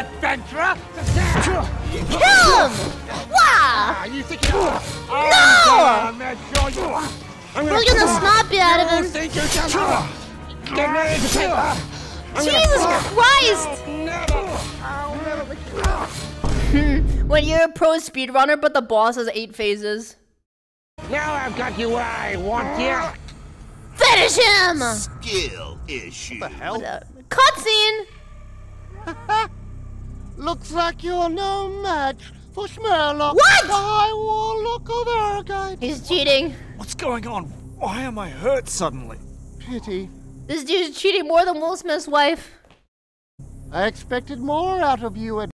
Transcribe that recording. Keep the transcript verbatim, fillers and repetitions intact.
adventurer! Kill him! Wow! You think you are? No! I'm gonna make sure you are. I'm We're gonna snap you out of You him. think you can? Get ready to take her. Jesus Christ! I'll never let you. When you're a pro speedrunner, but the boss has eight phases. Now I've got you where I want you. Finish him! Skill issue. What the hell? Cutscene! Looks like you're no match for Smerlock. What? I will look over again. He's cheating. What's going on? Why am I hurt suddenly? Pity. This dude's cheating more than Will Smith's wife. I expected more out of you.